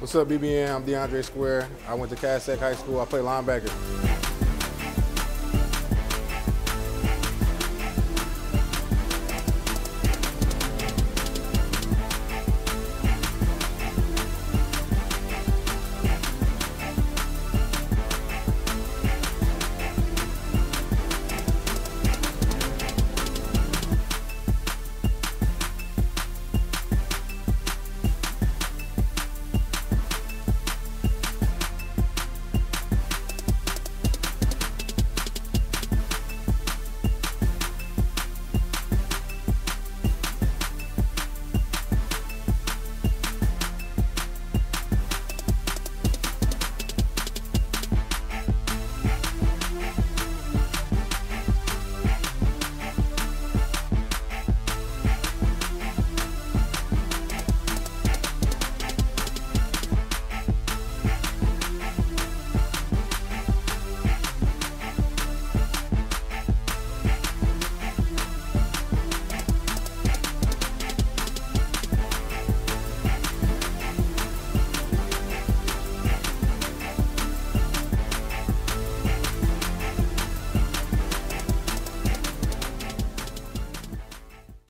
What's up, BBN? I'm Deandre Square. I went to Cass Tech High School. I play linebacker.